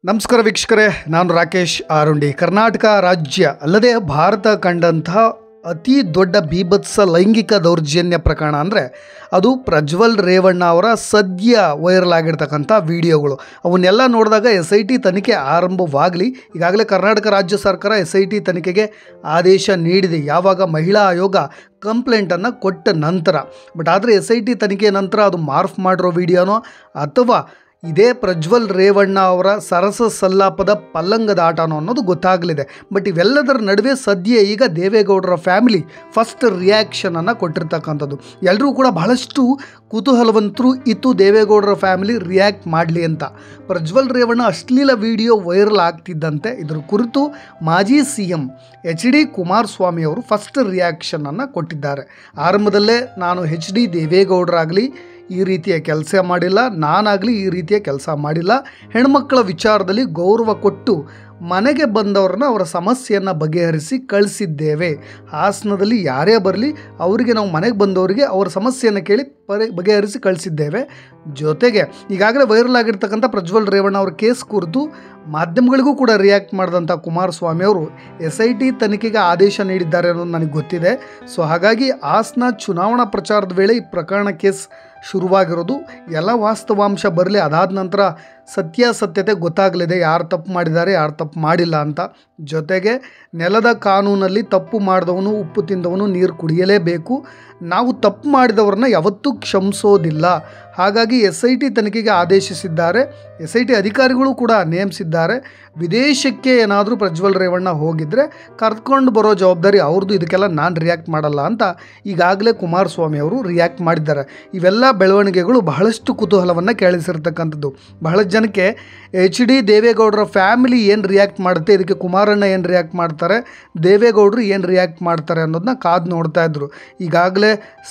ನಮಸ್ಕಾರ ವೀಕ್ಷಕರೇ, ನಾನು ರಾಕೇಶ್ ಆರುಂಡಿ. ಕರ್ನಾಟಕ ರಾಜ್ಯ ಅಲ್ಲದೆ ಭಾರತ ಕಂಡಂತಹ ಅತಿ ದೊಡ್ಡ ಬೀಭತ್ಸ ಲೈಂಗಿಕ ದೌರ್ಜನ್ಯ ಪ್ರಕರಣ ಅಂದರೆ ಅದು ಪ್ರಜ್ವಲ್ ರೇವಣ್ಣ ಅವರ ಸದ್ಯ ವೈರಲ್ ಆಗಿರ್ತಕ್ಕಂಥ ವಿಡಿಯೋಗಳು. ಅವನ್ನೆಲ್ಲ ನೋಡಿದಾಗ SIT ತನಿಖೆ ಆರಂಭವಾಗಲಿ. ಈಗಾಗಲೇ ಕರ್ನಾಟಕ ರಾಜ್ಯ ಸರ್ಕಾರ SIT ತನಿಖೆಗೆ ಆದೇಶ ನೀಡಿದೆ, ಯಾವಾಗ ಮಹಿಳಾ ಆಯೋಗ ಕಂಪ್ಲೇಂಟನ್ನು ಕೊಟ್ಟ ನಂತರ. ಬಟ್ ಆದರೆ SIT ತನಿಖೆ ನಂತರ ಅದು ಮಾರ್ಫ್ ಮಾಡಿರೋ ವಿಡಿಯೋನೋ ಅಥವಾ ಇದೇ ಪ್ರಜ್ವಲ್ ರೇವಣ್ಣ ಅವರ ಸರಸ ಸಲ್ಲಾಪದ ಪಲ್ಲಂಗದ ಆಟನೋ ಅನ್ನೋದು ಗೊತ್ತಾಗಲಿದೆ. ಬಟ್ ಇವೆಲ್ಲದರ ನಡುವೆ ಸದ್ಯ ಈಗ ದೇವೇಗೌಡರ ಫ್ಯಾಮಿಲಿ ಫಸ್ಟ್ ರಿಯಾಕ್ಷನನ್ನು ಕೊಟ್ಟಿರ್ತಕ್ಕಂಥದ್ದು. ಎಲ್ಲರೂ ಕೂಡ ಬಹಳಷ್ಟು ಕುತೂಹಲವಂತರು ಇತ್ತು ದೇವೇಗೌಡರ ಫ್ಯಾಮಿಲಿ ರಿಯಾಕ್ಟ್ ಮಾಡಲಿ ಅಂತ. ಪ್ರಜ್ವಲ್ ರೇವಣ್ಣ ಅಶ್ಲೀಲ ವಿಡಿಯೋ ವೈರಲ್ ಆಗ್ತಿದ್ದಂತೆ ಇದರ ಕುರಿತು ಮಾಜಿ CM HD ಕುಮಾರಸ್ವಾಮಿ ಅವರು ಫಸ್ಟ್ ರಿಯಾಕ್ಷನನ್ನು ಕೊಟ್ಟಿದ್ದಾರೆ. ಆರಂಭದಲ್ಲೇ ನಾನು HD ದೇವೇಗೌಡರಾಗಲಿ ಈ ರೀತಿಯ ಕೆಲಸ ಮಾಡಿಲ್ಲ, ನಾನಾಗಲಿ ಈ ರೀತಿಯ ಕೆಲಸ ಮಾಡಿಲ್ಲ, ಹೆಣ್ಮಕ್ಕಳ ವಿಚಾರದಲ್ಲಿ ಗೌರವ ಕೊಟ್ಟು ಮನೆಗೆ ಬಂದವ್ರನ್ನ ಅವರ ಸಮಸ್ಯೆಯನ್ನು ಬಗೆಹರಿಸಿ ಕಳಿಸಿದ್ದೇವೆ. ಹಾಸನದಲ್ಲಿ ಯಾರೇ ಬರಲಿ ಅವರಿಗೆ ನಾವು ಮನೆಗೆ ಬಂದವರಿಗೆ ಅವರ ಸಮಸ್ಯೆಯನ್ನು ಕೇಳಿ ಬಗೆಹರಿಸಿ ಕಳಿಸಿದ್ದೇವೆ. ಜೊತೆಗೆ ಈಗಾಗಲೇ ವೈರಲ್ ಆಗಿರ್ತಕ್ಕಂಥ ಪ್ರಜ್ವಲ್ ರೇವಣ್ಣ ಅವರ ಕೇಸ್ ಕುರಿತು ಮಾಧ್ಯಮಗಳಿಗೂ ಕೂಡ ರಿಯಾಕ್ಟ್ ಮಾಡಿದಂಥ ಕುಮಾರಸ್ವಾಮಿ ಅವರು SIT ತನಿಖೆಗೆ ಆದೇಶ ನೀಡಿದ್ದಾರೆ ಅನ್ನೋದು ನನಗೆ ಗೊತ್ತಿದೆ. ಸೊ ಹಾಗಾಗಿ ಹಾಸನ ಚುನಾವಣಾ ಪ್ರಚಾರದ ವೇಳೆ ಈ ಪ್ರಕರಣ ಕೇಸ್ ಶುರುವಾಗಿರೋದು. ಎಲ್ಲ ವಾಸ್ತವಾಂಶ ಬರಲಿ, ಅದಾದ ನಂತರ ಸತ್ಯಾಸತ್ಯತೆ ಗೊತ್ತಾಗಲಿದೆ, ಯಾರು ತಪ್ಪು ಮಾಡಿದ್ದಾರೆ ಯಾರು ತಪ್ಪು ಮಾಡಿಲ್ಲ ಅಂತ. ಜೊತೆಗೆ ನೆಲದ ಕಾನೂನಲ್ಲಿ ತಪ್ಪು ಮಾಡಿದವನು ಉಪ್ಪು ತಿಂದವನು ನೀರು ಕುಡಿಯಲೇಬೇಕು. ನಾವು ತಪ್ಪು ಮಾಡಿದವ್ರನ್ನ ಯಾವತ್ತೂ ಕ್ಷಮಿಸೋದಿಲ್ಲ. ಹಾಗಾಗಿ SIT ತನಿಖೆಗೆ ಆದೇಶಿಸಿದ್ದಾರೆ. SIT ಅಧಿಕಾರಿಗಳು ಕೂಡ ನೇಮಿಸಿದ್ದಾರೆ. ವಿದೇಶಕ್ಕೆ ಏನಾದರೂ ಪ್ರಜ್ವಲ್ ರೇವಣ್ಣ ಹೋಗಿದ್ದರೆ ಕರ್ಕೊಂಡು ಬರೋ ಜವಾಬ್ದಾರಿ ಅವ್ರದ್ದು, ಇದಕ್ಕೆಲ್ಲ ನಾನು ರಿಯಾಕ್ಟ್ ಮಾಡಲ್ಲ ಅಂತ ಈಗಾಗಲೇ ಕುಮಾರಸ್ವಾಮಿ ಅವರು ರಿಯಾಕ್ಟ್ ಮಾಡಿದ್ದಾರೆ. ಇವೆಲ್ಲ ಬೆಳವಣಿಗೆಗಳು ಬಹಳಷ್ಟು ಕುತೂಹಲವನ್ನು ಕೇಳಿಸಿರ್ತಕ್ಕಂಥದ್ದು. ಬಹಳಷ್ಟು ಜನಕ್ಕೆ HD ದೇವೇಗೌಡರ ಫ್ಯಾಮಿಲಿ ಏನು ರಿಯಾಕ್ಟ್ ಮಾಡುತ್ತೆ, ಇದಕ್ಕೆ ಕುಮಾರಣ್ಣ ಏನು ರಿಯಾಕ್ಟ್ ಮಾಡ್ತಾರೆ, ದೇವೇಗೌಡರು ಏನು ರಿಯಾಕ್ಟ್ ಮಾಡ್ತಾರೆ ಅನ್ನೋದನ್ನ ಕಾದು ನೋಡ್ತಾ ಇದ್ರು. ಈಗಾಗಲೇ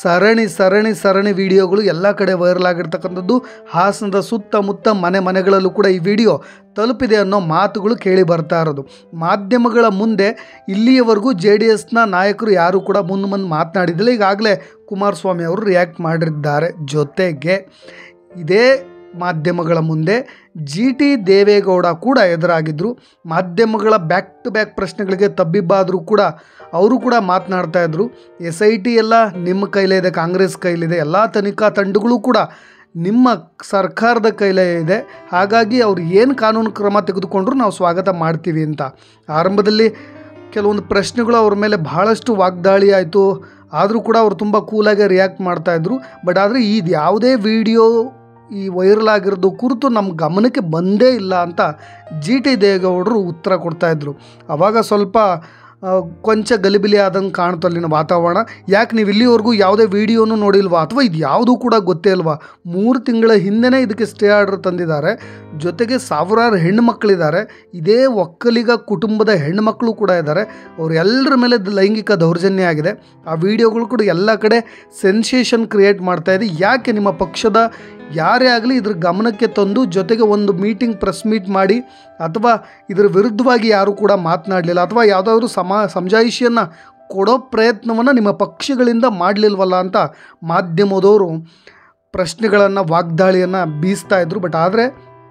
ಸರಣಿ ವಿಡಿಯೋಗಳು ಎಲ್ಲ ಕಡೆ ವೈರಲ್ ಆಗಿರ್ತಕ್ಕಂಥದ್ದು. ಹಾಸನದ ಸುತ್ತಮುತ್ತ ಮನೆಗಳಲ್ಲೂ ಕೂಡ ಈ ವಿಡಿಯೋ ತಲುಪಿದೆ ಅನ್ನೋ ಮಾತುಗಳು ಕೇಳಿ ಬರ್ತಾ ಇರೋದು. ಮಾಧ್ಯಮಗಳ ಮುಂದೆ ಇಲ್ಲಿಯವರೆಗೂ JDSನ ನಾಯಕರು ಯಾರು ಕೂಡ ಮುಂದೆ ಮಾತನಾಡಿದಿಲ್ಲ. ಈಗಾಗಲೇ ಕುಮಾರಸ್ವಾಮಿ ಅವರು ರಿಯಾಕ್ಟ್ ಮಾಡಿದ್ದಾರೆ. ಜೊತೆಗೆ ಇದೇ ಮಾಧ್ಯಮಗಳ ಮುಂದೆ GT ದೇವೇಗೌಡ ಕೂಡ ಎದುರಾಗಿದ್ದರು. ಮಾಧ್ಯಮಗಳ ಬ್ಯಾಕ್ ಟು ಬ್ಯಾಕ್ ಪ್ರಶ್ನೆಗಳಿಗೆ ತಬ್ಬಿಬ್ಬಾದರೂ ಕೂಡ ಅವರು ಕೂಡ ಮಾತನಾಡ್ತಾ ಇದ್ದರು. SIT ಎಲ್ಲ ನಿಮ್ಮ ಕೈಲೇ ಇದೆ, ಕಾಂಗ್ರೆಸ್ ಕೈಲಿದೆ, ಎಲ್ಲ ತನಿಖಾ ತಂಡಗಳು ಕೂಡ ನಿಮ್ಮ ಸರ್ಕಾರದ ಕೈಲೇ ಇದೆ. ಹಾಗಾಗಿ ಅವ್ರು ಏನು ಕಾನೂನು ಕ್ರಮ ತೆಗೆದುಕೊಂಡ್ರು ನಾವು ಸ್ವಾಗತ ಮಾಡ್ತೀವಿ ಅಂತ. ಆರಂಭದಲ್ಲಿ ಕೆಲವೊಂದು ಪ್ರಶ್ನೆಗಳು ಅವ್ರ ಮೇಲೆ ಬಹಳಷ್ಟು ವಾಗ್ದಾಳಿ ಆಯಿತು. ಆದರೂ ಕೂಡ ಅವರು ತುಂಬ ಕೂಲಾಗಿ ರಿಯಾಕ್ಟ್ ಮಾಡ್ತಾಯಿದ್ರು. ಬಟ್ ಆದರೆ ಇದು ಯಾವುದೇ ವಿಡಿಯೋ ಈ ವೈರಲ್ ಆಗಿರೋದು ಕುರಿತು ನಮ್ಮ ಗಮನಕ್ಕೆ ಬಂದೇ ಇಲ್ಲ ಅಂತ GT ದೇವೇಗೌಡರು ಉತ್ತರ ಕೊಡ್ತಾಯಿದ್ರು. ಆವಾಗ ಸ್ವಲ್ಪ ಕೊಂಚ ಗಲಿಬಿಲಿ ಆದಂಗೆ ಕಾಣ್ತು ಅಲ್ಲಿನ ವಾತಾವರಣ. ಯಾಕೆ ನೀವು ಇಲ್ಲಿವರೆಗೂ ಯಾವುದೇ ವಿಡಿಯೋನೂ ನೋಡಿಲ್ವಾ, ಅಥವಾ ಇದು ಯಾವುದೂ ಕೂಡ ಗೊತ್ತೇ ಇಲ್ವಾ? 3 ತಿಂಗಳ ಹಿಂದೆನೇ ಇದಕ್ಕೆ ಸ್ಟೇ ಆರ್ಡರ್ ತಂದಿದ್ದಾರೆ. ಜೊತೆಗೆ ಸಾವಿರಾರು ಹೆಣ್ಣುಮಕ್ಕಳಿದ್ದಾರೆ, ಇದೇ ಒಕ್ಕಲಿಗ ಕುಟುಂಬದ ಹೆಣ್ಣುಮಕ್ಕಳು ಕೂಡ ಇದ್ದಾರೆ. ಅವರೆಲ್ಲರ ಮೇಲೆ ಲೈಂಗಿಕ ದೌರ್ಜನ್ಯ ಆಗಿದೆ. ಆ ವಿಡಿಯೋಗಳು ಕೂಡ ಎಲ್ಲ ಕಡೆ ಸೆನ್ಸೇಷನ್ ಕ್ರಿಯೇಟ್ ಮಾಡ್ತಾಯಿದೆ. ಯಾಕೆ ನಿಮ್ಮ ಪಕ್ಷದ ಯಾರೇ ಆಗಲಿ ಇದ್ರ ಗಮನಕ್ಕೆ ತಂದು ಜೊತೆಗೆ ಒಂದು ಮೀಟಿಂಗ್ ಪ್ರೆಸ್ ಮೀಟ್ ಮಾಡಿ ಅಥವಾ ಇದರ ವಿರುದ್ಧವಾಗಿ ಯಾರೂ ಕೂಡ ಮಾತನಾಡಲಿಲ್ಲ, ಅಥವಾ ಯಾವುದಾದ್ರೂ ಸಮಜಾಯಿಷಿಯನ್ನು ಕೊಡೋ ಪ್ರಯತ್ನವನ್ನು ನಿಮ್ಮ ಪಕ್ಷಗಳಿಂದ ಮಾಡಲಿಲ್ವಲ್ಲ ಅಂತ ಮಾಧ್ಯಮದವರು ಪ್ರಶ್ನೆಗಳನ್ನು ವಾಗ್ದಾಳಿಯನ್ನು ಬೀಸ್ತಾ ಇದ್ರು. ಬಟ್ ಆದರೆ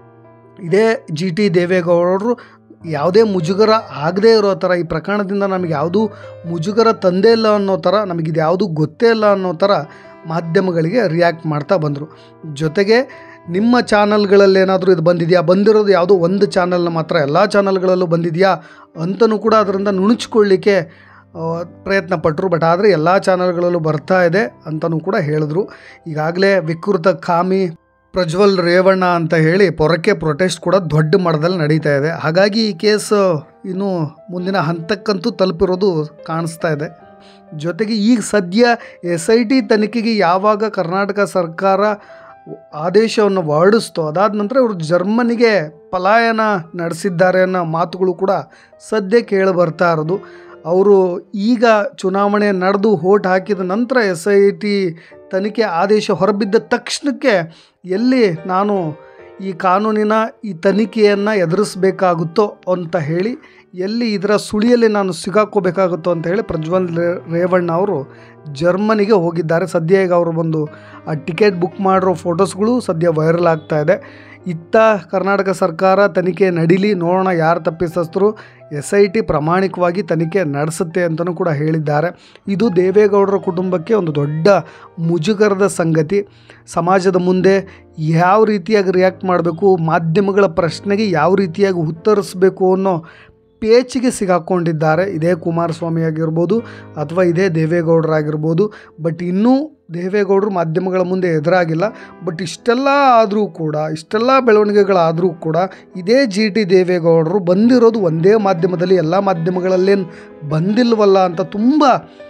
ಇದೇ GT ದೇವೇಗೌಡರು ಯಾವುದೇ ಮುಜುಗರ ಆಗದೇ ಇರೋ ಥರ, ಈ ಪ್ರಕರಣದಿಂದ ನಮಗೆ ಯಾವುದೂ ಮುಜುಗರ ತಂದೇ ಇಲ್ಲ ಅನ್ನೋ ಥರ, ನಮಗಿದು ಯಾವುದೂ ಗೊತ್ತೇ ಇಲ್ಲ ಅನ್ನೋ ಥರ ಮಾಧ್ಯಮಗಳಿಗೆ ರಿಯಾಕ್ಟ್ ಮಾಡ್ತಾ ಬಂದರು. ಜೊತೆಗೆ ನಿಮ್ಮ ಚಾನಲ್ಗಳಲ್ಲೇನಾದರೂ ಇದು ಬಂದಿದೆಯಾ, ಬಂದಿರೋದು ಯಾವುದೋ ಒಂದು ಚಾನಲ್ನ ಮಾತ್ರ, ಎಲ್ಲ ಚಾನಲ್ಗಳಲ್ಲೂ ಬಂದಿದೆಯಾ ಅಂತಲೂ ಕೂಡ ಅದರಿಂದ ನುಣುಚ್ಕೊಳ್ಳಿಕ್ಕೆ ಪ್ರಯತ್ನ ಪಟ್ಟರು. ಬಟ್ ಆದರೆ ಎಲ್ಲ ಚಾನಲ್ಗಳಲ್ಲೂ ಬರ್ತಾ ಇದೆ ಅಂತಲೂ ಕೂಡ ಹೇಳಿದ್ರು. ಈಗಾಗಲೇ ವಿಕೃತ ಕಾಮಿ ಪ್ರಜ್ವಲ್ ರೇವಣ್ಣ ಅಂತ ಹೇಳಿ ಪೊರಕೆ ಪ್ರೊಟೆಸ್ಟ್ ಕೂಡ ದೊಡ್ಡ ಮಟ್ಟದಲ್ಲಿ ನಡೀತಾ ಇದೆ. ಹಾಗಾಗಿ ಈ ಕೇಸ್ ಇನ್ನೂ ಮುಂದಿನ ಹಂತಕ್ಕಂತೂ ತಲುಪಿರೋದು ಕಾಣಿಸ್ತಾ ಇದೆ. ಜೊತೆಗೆ ಈಗ ಸದ್ಯ SIT ತನಿಖೆಗೆ ಯಾವಾಗ ಕರ್ನಾಟಕ ಸರ್ಕಾರ ಆದೇಶವನ್ನು ಹೊರಡಿಸ್ತೋ ಅದಾದ ನಂತರ ಇವರು ಜರ್ಮನಿಗೆ ಪಲಾಯನ ನಡೆಸಿದ್ದಾರೆ ಅನ್ನೋ ಮಾತುಗಳು ಕೂಡ ಸದ್ಯ ಕೇಳಿ ಬರ್ತಾ ಇರೋದು. ಅವರು ಈಗ ಚುನಾವಣೆ ನಡೆದು ಓಟ್ ಹಾಕಿದ ನಂತರ SIT ತನಿಖೆ ಆದೇಶ ಹೊರಬಿದ್ದ ತಕ್ಷಣಕ್ಕೆ ಎಲ್ಲಿ ನಾನು ಈ ಕಾನೂನಿನ ಈ ತನಿಖೆಯನ್ನು ಎದುರಿಸಬೇಕಾಗುತ್ತೋ ಅಂತ ಹೇಳಿ, ಎಲ್ಲಿ ಇದರ ಸುಳಿಯಲ್ಲಿ ನಾನು ಸಿಗಾಕೋಬೇಕಾಗುತ್ತೋ ಅಂತ ಹೇಳಿ ಪ್ರಜ್ವಲ್ ರೇವಣ್ಣ ಅವರು ಜರ್ಮನಿಗೆ ಹೋಗಿದ್ದಾರೆ. ಸದ್ಯ ಈಗ ಅವರು ಬಂದು ಆ ಟಿಕೆಟ್ ಬುಕ್ ಮಾಡಿರೋ ಫೋಟೋಸ್ಗಳು ಸದ್ಯ ವೈರಲ್ ಆಗ್ತಾ ಇದೆ. ಇತ್ತ ಕರ್ನಾಟಕ ಸರ್ಕಾರ ತನಿಖೆ ನಡೀಲಿ, ನೋಡೋಣ ಯಾರು ತಪ್ಪಿತಸ್ಥರು, SIT ಪ್ರಾಮಾಣಿಕವಾಗಿ ತನಿಖೆ ನಡೆಸುತ್ತೆ ಅಂತಲೂ ಕೂಡ ಹೇಳಿದ್ದಾರೆ. ಇದು ದೇವೇಗೌಡರ ಕುಟುಂಬಕ್ಕೆ ಒಂದು ದೊಡ್ಡ ಮುಜುಗರದ ಸಂಗತಿ. ಸಮಾಜದ ಮುಂದೆ ಯಾವ ರೀತಿಯಾಗಿ ರಿಯಾಕ್ಟ್ ಮಾಡಬೇಕು, ಮಾಧ್ಯಮಗಳ ಪ್ರಶ್ನೆಗೆ ಯಾವ ರೀತಿಯಾಗಿ ಉತ್ತರಿಸಬೇಕು ಅನ್ನೋ ಪೇಚಿಗೆ ಸಿಗಾಕೊಂಡಿದ್ದಾರೆ. ಇದೇ ಕುಮಾರಸ್ವಾಮಿ ಆಗಿರ್ಬೋದು ಅಥವಾ ಇದೇ ದೇವೇಗೌಡರಾಗಿರ್ಬೋದು. ಬಟ್ ಇನ್ನೂ ದೇವೇಗೌಡರು ಮಾಧ್ಯಮಗಳ ಮುಂದೆ ಎದುರಾಗಿಲ್ಲ. ಬಟ್ ಇಷ್ಟೆಲ್ಲ ಆದರೂ ಕೂಡ, ಇಷ್ಟೆಲ್ಲ ಬೆಳವಣಿಗೆಗಳಾದರೂ ಕೂಡ ಇದೇ GT ದೇವೇಗೌಡರು ಬಂದಿರೋದು ಒಂದೇ ಮಾಧ್ಯಮದಲ್ಲಿ, ಎಲ್ಲ ಮಾಧ್ಯಮಗಳಲ್ಲೇನು ಬಂದಿಲ್ವಲ್ಲ ಅಂತ ತುಂಬ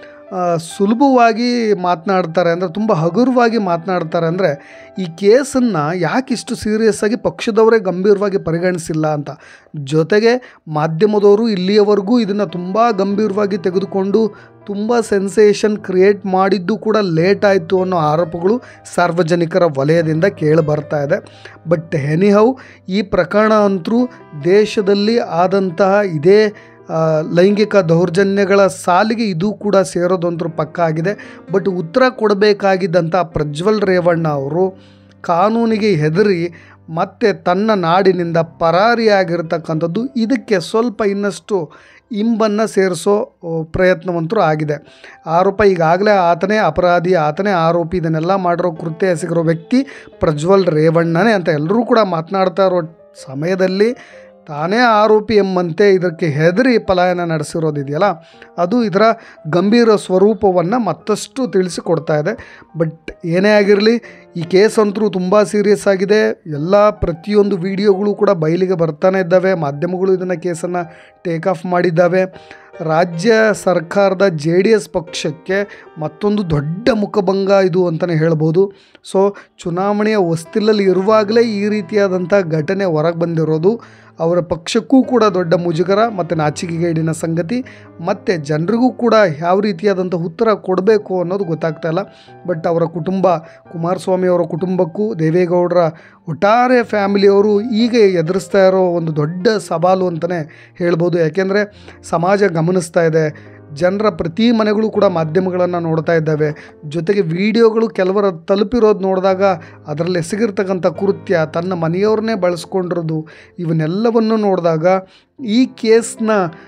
ಸುಲಭವಾಗಿ ಮಾತನಾಡ್ತಾರೆ. ಅಂದರೆ ತುಂಬ ಹಗುರವಾಗಿ ಮಾತನಾಡ್ತಾರೆ. ಅಂದರೆ ಈ ಕೇಸನ್ನು ಯಾಕೆ ಇಷ್ಟು ಸೀರಿಯಸ್ಸಾಗಿ ಪಕ್ಷದವರೇ ಗಂಭೀರವಾಗಿ ಪರಿಗಣಿಸಿಲ್ಲ ಅಂತ. ಜೊತೆಗೆ ಮಾಧ್ಯಮದವರು ಇಲ್ಲಿಯವರೆಗೂ ಇದನ್ನು ತುಂಬ ಗಂಭೀರವಾಗಿ ತೆಗೆದುಕೊಂಡು ತುಂಬ ಸೆನ್ಸೇಷನ್ ಕ್ರಿಯೇಟ್ ಮಾಡಿದ್ದು ಕೂಡ ಲೇಟ್ ಆಯಿತು ಅನ್ನೋ ಆರೋಪಗಳು ಸಾರ್ವಜನಿಕರ ವಲಯದಿಂದ ಕೇಳಿ ಬರ್ತಾ ಇದೆ. ಬಟ್ ಎನಿಹೌ ಈ ಪ್ರಕರಣ ಅಂತೂ ದೇಶದಲ್ಲಿ ಆದಂತಹ ಇದೇ ಲೈಂಗಿಕ ದೌರ್ಜನ್ಯಗಳ ಸಾಲಿಗೆ ಇದು ಕೂಡ ಸೇರೋದಂತೂ ಪಕ್ಕ ಆಗಿದೆ. ಬಟ್ ಉತ್ತರ ಕೊಡಬೇಕಾಗಿದ್ದಂಥ ಪ್ರಜ್ವಲ್ ರೇವಣ್ಣ ಅವರು ಕಾನೂನಿಗೆ ಹೆದರಿ ಮತ್ತೆ ತನ್ನ ನಾಡಿನಿಂದ ಪರಾರಿಯಾಗಿರ್ತಕ್ಕಂಥದ್ದು ಇದಕ್ಕೆ ಸ್ವಲ್ಪ ಇನ್ನಷ್ಟು ಇಂಬನ್ನು ಸೇರಿಸೋ ಪ್ರಯತ್ನವಂತೂ ಆಗಿದೆ. ಆರೋಪ ಈಗಾಗಲೇ ಆತನೇ ಅಪರಾಧಿ, ಆತನೇ ಆರೋಪಿ, ಇದನ್ನೆಲ್ಲ ಮಾಡಿರೋ ಕೃತ್ಯ ಎಸಗಿರೋ ವ್ಯಕ್ತಿ ಪ್ರಜ್ವಲ್ ರೇವಣ್ಣನೇ ಅಂತ ಎಲ್ಲರೂ ಕೂಡ ಮಾತನಾಡ್ತಾ ಇರೋ ಸಮಯದಲ್ಲಿ ತಾನೇ ಆರೋಪಿ ಎಂಬಂತೆ ಇದಕ್ಕೆ ಹೆದರಿ ಪಲಾಯನ ನಡೆಸಿರೋದಿದೆಯಲ್ಲ, ಅದು ಇದರ ಗಂಭೀರ ಸ್ವರೂಪವನ್ನು ಮತ್ತಷ್ಟು ತಿಳಿಸಿಕೊಡ್ತಾ ಇದೆ. ಬಟ್ ಏನೇ ಆಗಿರಲಿ, ಈ ಕೇಸ್ ಅಂತೂ ತುಂಬ ಸೀರಿಯಸ್ ಆಗಿದೆ. ಎಲ್ಲ ಪ್ರತಿಯೊಂದು ವಿಡಿಯೋಗಳು ಕೂಡ ಬಯಲಿಗೆ ಬರ್ತಾನೆ ಇದ್ದಾವೆ. ಮಾಧ್ಯಮಗಳು ಇದನ್ನು ಕೇಸನ್ನು ಟೇಕ್ ಆಫ್ ಮಾಡಿದ್ದಾವೆ. ರಾಜ್ಯ ಸರ್ಕಾರದ JDS ಪಕ್ಷಕ್ಕೆ ಮತ್ತೊಂದು ದೊಡ್ಡ ಮುಖಭಂಗ ಇದು ಅಂತಲೇ ಹೇಳ್ಬೋದು. ಸೊ ಚುನಾವಣೆಯ ಹೊಸ್ತಿಲಲ್ಲಿ ಇರುವಾಗಲೇ ಈ ರೀತಿಯಾದಂಥ ಘಟನೆ ಹೊರಗೆ ಬಂದಿರೋದು ಅವರ ಪಕ್ಷಕ್ಕೂ ಕೂಡ ದೊಡ್ಡ ಮುಜುಗರ ಮತ್ತು ನಾಚಿಕೆಗೇಡಿನ ಸಂಗತಿ. ಮತ್ತು ಜನರಿಗೂ ಕೂಡ ಯಾವ ರೀತಿಯಾದಂಥ ಉತ್ತರ ಕೊಡಬೇಕು ಅನ್ನೋದು ಗೊತ್ತಾಗ್ತಾ ಇಲ್ಲ. ಬಟ್ ಅವರ ಕುಟುಂಬ, ಕುಮಾರಸ್ವಾಮಿ ಅವರ ಕುಟುಂಬಕ್ಕೂ ದೇವೇಗೌಡರ ಒಟ್ಟಾರೆ ಫ್ಯಾಮಿಲಿಯವರು ಈಗ ಎದುರಿಸ್ತಾ ಇರೋ ಒಂದು ದೊಡ್ಡ ಸವಾಲು ಅಂತಲೇ ಹೇಳ್ಬೋದು. ಯಾಕೆಂದರೆ ಸಮಾಜ ಗಮನಿಸ್ತಾ ಇದೆ, ಜನರ ಪ್ರತಿ ಮನೆಗಳು ಕೂಡ ಮಾಧ್ಯಮಗಳನ್ನು ನೋಡ್ತಾ ಇದ್ದಾವೆ. ಜೊತೆಗೆ ವಿಡಿಯೋಗಳು ಕೆಲವರ ತಲುಪಿರೋದು ನೋಡಿದಾಗ ಅದರಲ್ಲಿ ಎಸಗಿರ್ತಕ್ಕಂಥ ಕೃತ್ಯ, ತನ್ನ ಮನೆಯವ್ರನ್ನೇ ಬಳಸ್ಕೊಂಡಿರೋದು, ಇವನ್ನೆಲ್ಲವನ್ನು ನೋಡಿದಾಗ ಈ ಕೇಸ್ನ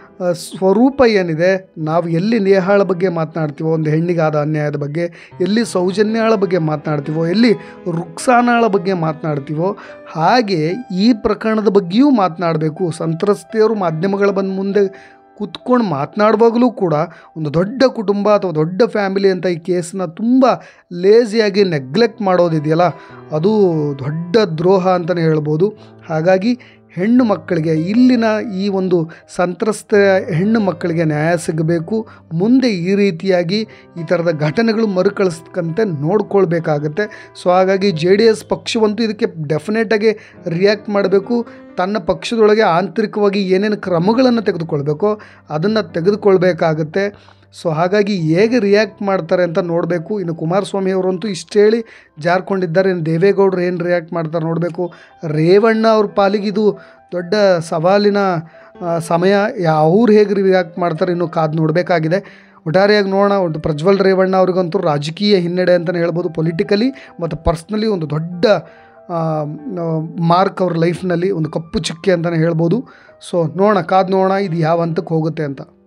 ಸ್ವರೂಪ ಏನಿದೆ, ನಾವು ಎಲ್ಲಿ ನೇಹಾಳ ಬಗ್ಗೆ ಮಾತನಾಡ್ತೀವೋ, ಒಂದು ಹೆಣ್ಣಿಗಾದ ಅನ್ಯಾಯದ ಬಗ್ಗೆ, ಎಲ್ಲಿ ಸೌಜನ್ಯಾಳ ಬಗ್ಗೆ ಮಾತನಾಡ್ತೀವೋ, ಎಲ್ಲಿ ರುಕ್ಸಾನಾಳ ಬಗ್ಗೆ ಮಾತನಾಡ್ತೀವೋ, ಹಾಗೆ ಈ ಪ್ರಕರಣದ ಬಗ್ಗೆಯೂ ಮಾತನಾಡಬೇಕು. ಸಂತ್ರಸ್ತೆಯರು ಮಾಧ್ಯಮಗಳ ಬಂದು ಮುಂದೆ ಕೂತ್ಕೊಂಡು ಮಾತನಾಡುವಾಗಲೂ ಕೂಡ ಒಂದು ದೊಡ್ಡ ಕುಟುಂಬ ಅಥವಾ ದೊಡ್ಡ ಫ್ಯಾಮಿಲಿ ಅಂತ ಈ ಕೇಸನ್ನ ತುಂಬ ಲೇಸಿಯಾಗಿ ನೆಗ್ಲೆಕ್ಟ್ ಮಾಡೋದಿದೆಯಲ್ಲ, ಅದು ದೊಡ್ಡ ದ್ರೋಹ ಅಂತಲೇ ಹೇಳ್ಬೋದು. ಹಾಗಾಗಿ ಹೆಣ್ಣು ಮಕ್ಕಳಿಗೆ, ಇಲ್ಲಿನ ಈ ಒಂದು ಸಂತ್ರಸ್ತ ಹೆಣ್ಣು ಮಕ್ಕಳಿಗೆ ನ್ಯಾಯ ಸಿಗಬೇಕು. ಮುಂದೆ ಈ ರೀತಿಯಾಗಿ ಈ ಥರದ ಘಟನೆಗಳು ಮರುಕಳಿಸ್ಕಂತೆ ನೋಡ್ಕೊಳ್ಬೇಕಾಗತ್ತೆ. ಸೊ ಹಾಗಾಗಿ JDS ಪಕ್ಷವಂತೂ ಇದಕ್ಕೆ ಡೆಫಿನೆಟಾಗಿ ರಿಯಾಕ್ಟ್ ಮಾಡಬೇಕು. ತನ್ನ ಪಕ್ಷದೊಳಗೆ ಆಂತರಿಕವಾಗಿ ಏನೇನು ಕ್ರಮಗಳನ್ನು ತೆಗೆದುಕೊಳ್ಬೇಕೋ ಅದನ್ನು ತೆಗೆದುಕೊಳ್ಬೇಕಾಗತ್ತೆ. ಸೊ ಹಾಗಾಗಿ ಹೇಗೆ ರಿಯಾಕ್ಟ್ ಮಾಡ್ತಾರೆ ಅಂತ ನೋಡಬೇಕು. ಇನ್ನು ಕುಮಾರಸ್ವಾಮಿ ಅವರಂತೂ ಇಷ್ಟು ಹೇಳಿ ಜಾರ್ಕೊಂಡಿದ್ದಾರೆ. ಇನ್ನು ದೇವೇಗೌಡರು ಏನು ರಿಯಾಕ್ಟ್ ಮಾಡ್ತಾರೆ ನೋಡಬೇಕು. ರೇವಣ್ಣ ಅವ್ರ ಪಾಲಿಗೆ ಇದು ದೊಡ್ಡ ಸವಾಲಿನ ಸಮಯ. ಅವ್ರು ಹೇಗೆ ರಿಯಾಕ್ಟ್ ಮಾಡ್ತಾರೆ ಇನ್ನೂ ಕಾದು ನೋಡಬೇಕಾಗಿದೆ. ಒಟ್ಟಾರೆಯಾಗಿ ನೋಡೋಣ. ಒಂದು ಪ್ರಜ್ವಲ್ ರೇವಣ್ಣ ಅವ್ರಿಗಂತೂ ರಾಜಕೀಯ ಹಿನ್ನಡೆ ಅಂತಲೇ ಹೇಳ್ಬೋದು. ಪೊಲಿಟಿಕಲಿ ಮತ್ತು ಪರ್ಸ್ನಲಿ ಒಂದು ದೊಡ್ಡ ಮಾರ್ಕ್ ಅವ್ರ ಲೈಫ್ನಲ್ಲಿ, ಒಂದು ಕಪ್ಪು ಚುಕ್ಕೆ ಅಂತಲೇ ಹೇಳ್ಬೋದು. ಸೊ ನೋಡೋಣ, ಕಾದು ನೋಡೋಣ ಇದು ಯಾವ ಹಂತಕ್ಕೆ ಹೋಗುತ್ತೆ ಅಂತ.